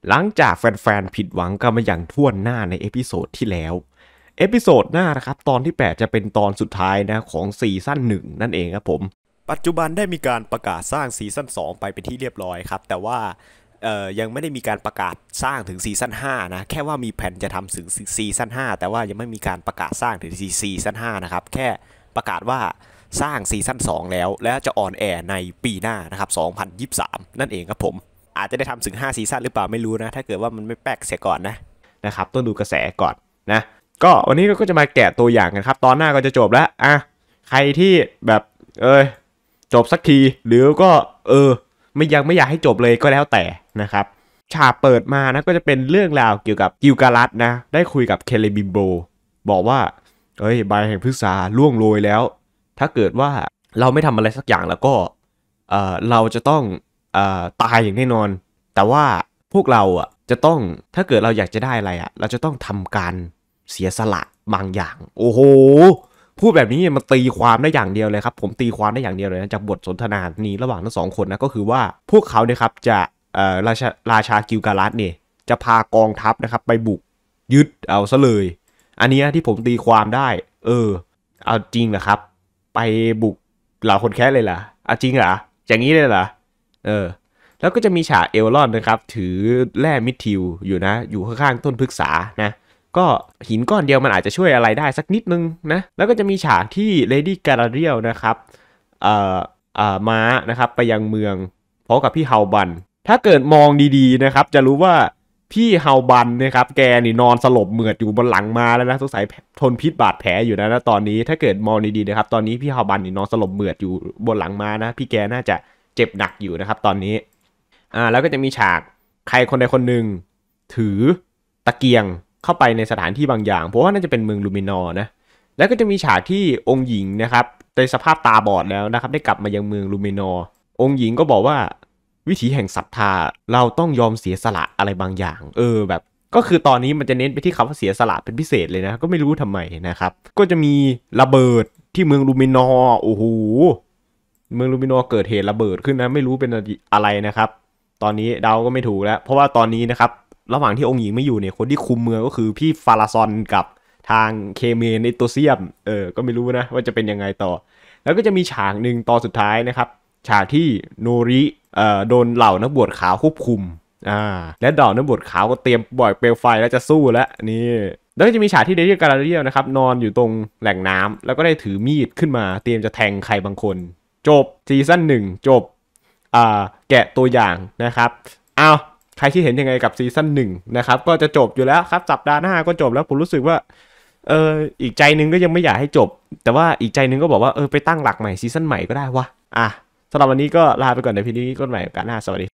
หลังจากแฟนๆผิดหวังกันมาอย่างท่วหน้าในเอพิโซดที่แล้วเอพิโซดหน้านะครับตอนที่8จะเป็นตอนสุดท้ายนะของซีซั่น1นั่นเองครับผมปัจจุบันได้มีการประกาศสร้างซีซั่น2ไปเป็นที่เรียบร้อยครับแต่ว่ายังไม่ได้มีการประกาศสร้างถึงซีซั่น5นะแค่ว่ามีแผนจะทำถึงซีซั่น5แต่ว่ายังไม่มีการประกาศสร้างถึงซีซั่น5นะครับแค่ประกาศว่าสร้างซีซั่น2แล้วและจะออนแอร์ในปีหน้านะครับ2023นั่นเองครับผมอาจจะได้ทำถึง5ซีซั่นหรือเปล่าไม่รู้นะถ้าเกิดว่ามันไม่แป๊กเสียก่อนนะครับต้องดูกระแสก่อนนะก็วันนี้เราก็จะมาแกะตัวอย่างกันครับตอนหน้าก็จะจบแล้วใครที่แบบจบสักทีหรือก็ยังไม่อยากให้จบเลยก็แล้วแต่นะครับฉากเปิดมานะก็จะเป็นเรื่องราวเกี่ยวกับกิลกาลัดนะได้คุยกับเคเลบิมโบบอกว่าใบแห่งพฤกษาล่วงโรยแล้วถ้าเกิดว่าเราไม่ทำอะไรสักอย่างแล้วก็เราจะต้องตายอย่างแน่นอนแต่ว่าพวกเราจะต้องถ้าเกิดเราอยากจะได้อะไรเราจะต้องทำการเสียสละบางอย่างโอ้โหพูดแบบนี้มันตีความได้อย่างเดียวเลยครับผมตีความได้อย่างเดียวเลยนะจากบทสนทนานี้ระหว่างทั้งสองคนนะก็คือว่าพวกเขาเนี่ยครับจะราชากิลกาลัดเนี่ยจะพากองทัพนะครับไปบุกยึดเอาซะเลยอันนี้ที่ผมตีความได้เอาจริงเหรอครับไปบุกเหล่าคนแค้นเลยเหรอเอาจริงเหรออย่างนี้เลยเหรอแล้วก็จะมีฉากเอลรอนนะครับถือแร่มิดทิลอยู่นะอยู่ข้างๆต้นพฤกษานะก็หินก้อนเดียวมันอาจจะช่วยอะไรได้สักนิดนึงนะแล้วก็จะมีฉากที่เลดี้การาเรียลนะครับม้านะครับไปยังเมืองพร้อมกับพี่เฮาบันถ้าเกิดมองดีๆนะครับจะรู้ว่าพี่เฮาบันนะครับแกนี่นอนสลบเหมือดอยู่บนหลังม้าแล้วนะสงสัยทนพิษบาดแผลอยู่นะตอนนี้ถ้าเกิดมองดีๆนะครับตอนนี้พี่เฮาบันนี่นอนสลบเหมือดอยู่บนหลังม้านะพี่แกน่าจะเจ็บหนักอยู่นะครับตอนนี้แล้วก็จะมีฉากใครคนใดคนหนึ่งถือตะเกียงเข้าไปในสถานที่บางอย่างเพราะว่าน่าจะเป็นเมืองลูมินอร์นะแล้วก็จะมีฉากที่องค์หญิงนะครับในสภาพตาบอดแล้วนะครับได้กลับมายังเมืองลูมินอร์องค์หญิงก็บอกว่าวิถีแห่งศรัทธาเราต้องยอมเสียสละอะไรบางอย่างแบบก็คือตอนนี้มันจะเน้นไปที่คำว่าเสียสละเป็นพิเศษเลยนะก็ไม่รู้ทำไมนะครับก็จะมีระเบิดที่เมืองลูมินอร์โอ้โหเมืองลูมินอร์เกิดเหตุระเบิดขึ้นนะไม่รู้เป็นอะไรนะครับตอนนี้เดาก็ไม่ถูกแล้วเพราะว่าตอนนี้นะครับระหว่างที่องค์หญิงไม่อยู่เนี่ยคนที่คุมเมืองก็คือพี่ฟาราซอนกับทางเคเมนอิโตเซียมก็ไม่รู้นะว่าจะเป็นยังไงต่อแล้วก็จะมีฉากหนึ่งตอนสุดท้ายนะครับฉากที่โนริโดนเหล่านักบวชขาวควบคุมและเหล่านักบวชขาวก็เตรียมปล่อยเปลวไฟแล้วจะสู้แล้วนี่แล้วก็จะมีฉากที่เดนิสการาเรียลนะครับนอนอยู่ตรงแหล่งน้ำแล้วก็ได้ถือมีดขึ้นมาเตรียมจะแทงใครบางคนจบซีซั่น1จบแกะตัวอย่างนะครับใครคิดเห็นยังไงกับซีซั่น1นะครับก็จะจบอยู่แล้วครับสัปดาห์หน้าก็จบแล้วผมรู้สึกว่าอีกใจนึงก็ยังไม่อยากให้จบแต่ว่าอีกใจนึงก็บอกว่าไปตั้งหลักใหม่ซีซั่นใหม่ก็ได้วะสำหรับวันนี้ก็ลาไปก่อนในพีนี้ก็ใหม่กันหน้าสวัสดี